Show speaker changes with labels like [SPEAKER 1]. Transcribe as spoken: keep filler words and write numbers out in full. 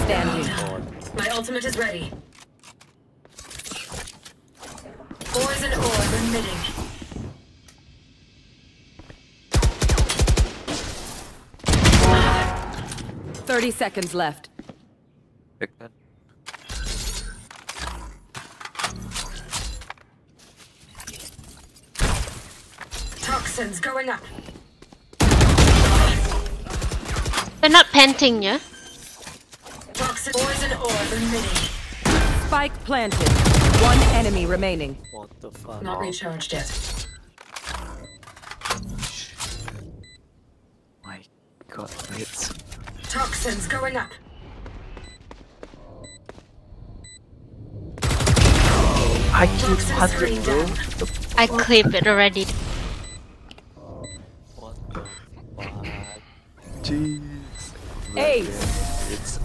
[SPEAKER 1] standing.
[SPEAKER 2] My ultimate is ready. Poison orb emitting.
[SPEAKER 1] Thirty seconds left.
[SPEAKER 3] Big man.
[SPEAKER 2] Toxins going up.
[SPEAKER 4] They're not panting, yeah?
[SPEAKER 2] Toxin poison orb emitting.
[SPEAKER 1] Spike planted. One enemy remaining.
[SPEAKER 3] What the fuck?
[SPEAKER 2] Not recharged yet.
[SPEAKER 3] My god, hits.
[SPEAKER 2] Toxins going up.
[SPEAKER 3] I killed
[SPEAKER 2] Toxin
[SPEAKER 3] one hundred,
[SPEAKER 2] screen
[SPEAKER 3] bro.
[SPEAKER 2] down.
[SPEAKER 4] I clip it already.
[SPEAKER 3] What the fuck? Jeez.
[SPEAKER 1] Ace.
[SPEAKER 3] It's